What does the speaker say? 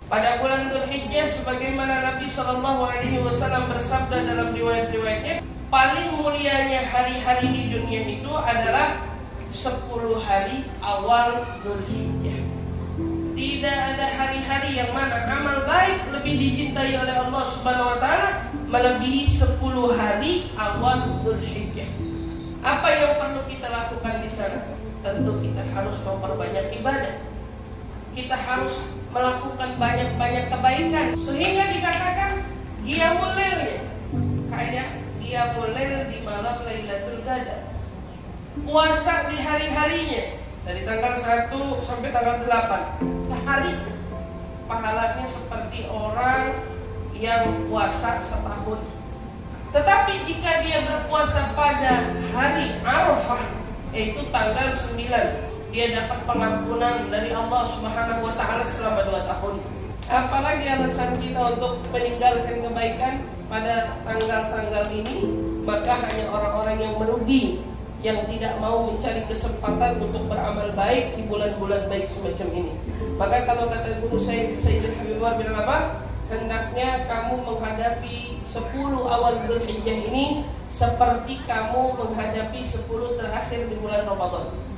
Pada bulan Dzulhijjah, sebagaimana Nabi SAW bersabda dalam riwayat-riwayatnya, paling mulianya hari-hari di dunia itu adalah 10 hari awal Dzulhijjah. Tidak ada hari-hari yang mana amal baik lebih dicintai oleh Allah Subhanahu wa taala melebihi 10 hari awal Dzulhijjah. Apa yang perlu kita lakukan di sana? Tentu kita harus memperbanyak ibadah. Kita harus melakukan banyak-banyak kebaikan sehingga dikatakan qiyamul lail, kayak qiyamul lail di malam Lailatul Qadar. Puasa di hari-harinya dari tanggal 1 sampai tanggal 8 sehari, pahalanya seperti orang yang puasa setahun. Tetapi jika dia berpuasa pada hari Arafah, yaitu tanggal 9, dia dapat pengampunan dari Allah Subhanahu wa taala selama 2 tahun. Apalagi alasan kita untuk meninggalkan kebaikan pada tanggal-tanggal ini? Maka hanya orang-orang yang merugi, yang tidak mau mencari kesempatan untuk beramal baik di bulan-bulan baik semacam ini. Maka kalau kata guru saya, Sayyidina Habib Umar bilang apa? Hendaknya kamu menghadapi 10 awal Dzulhijjah ini seperti kamu menghadapi 10 terakhir di bulan Ramadan.